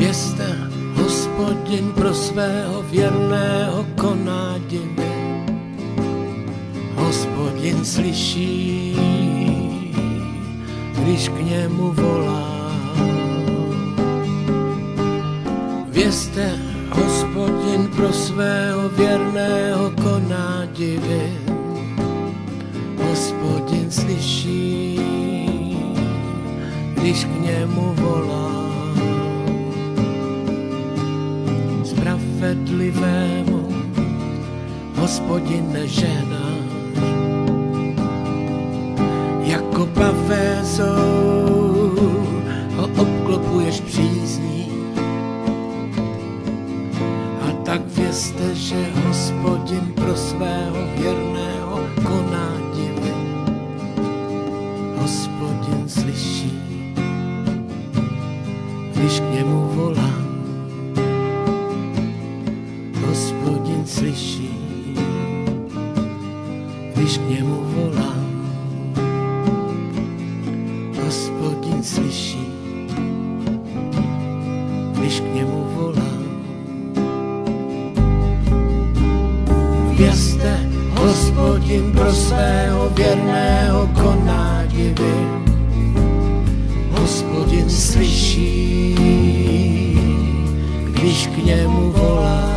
Vězte, Hospodin pro svého věrného koná divy. Hospodin slyší, když k němu volá. Vězte, Hospodin pro svého věrného koná divy. Hospodin slyší, když k němu volá. Spravedlivému Hospodin nežehnáš, jako pavézou ho obklopuješ přízní. A tak vězte, že Hospodin pro svého věrného koná divy. Hospodin slyší, když k němu volá. Hospodin slyší, když k němu volá. Hospodin slyší, když k němu volá. Vězte, Hospodin pro svého věrného koná divy. Hospodin slyší, když k němu volá.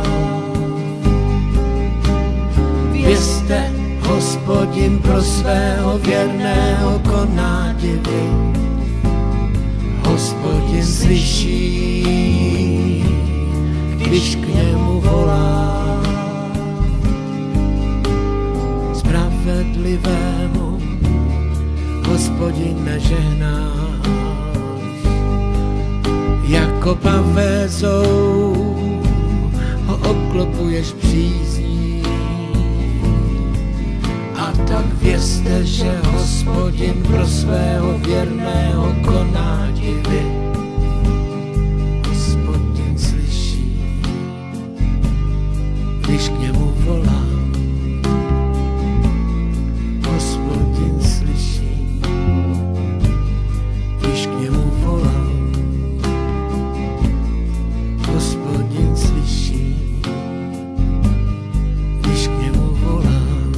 Vězte, Hospodin pro svého věrného koná divy. Hospodin slyší, když k němu volá. Spravedlivému Hospodin nežehnáš, jako pavézou ho obklopuješ přízní. A tak vězte, že Hospodin pro svého věrného koná divy. Hospodin slyší, když k němu volá. Hospodin slyší, když k němu volá. Hospodin slyší, když k němu volá.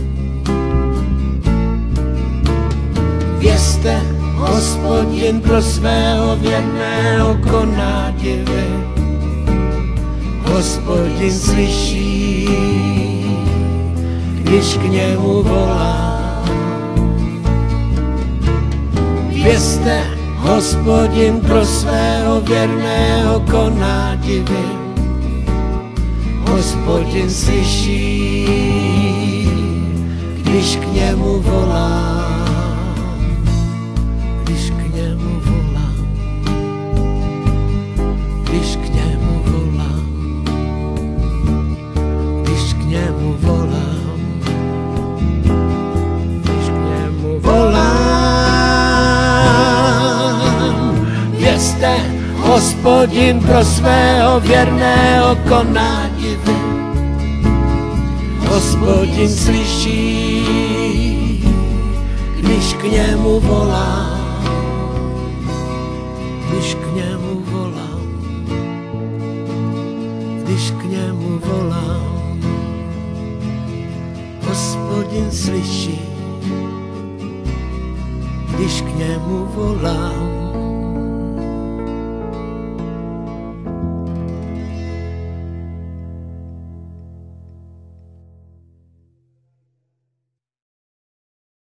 Vězte, Hospodin pro svého věrného koná divy. Hospodin slyší, když k němu volá. Vězte, Hospodin pro svého věrného koná divy. Hospodin slyší, když k němu volá. Když k němu volá. Když k němu volá. Když k němu volá. Když k němu volá. Vězte, Hospodin pro svého věrného koná divy. Hospodin slyší, když k němu volá. Když k němu volá. Když k němu volá. Hospodin slyší, když k němu volá.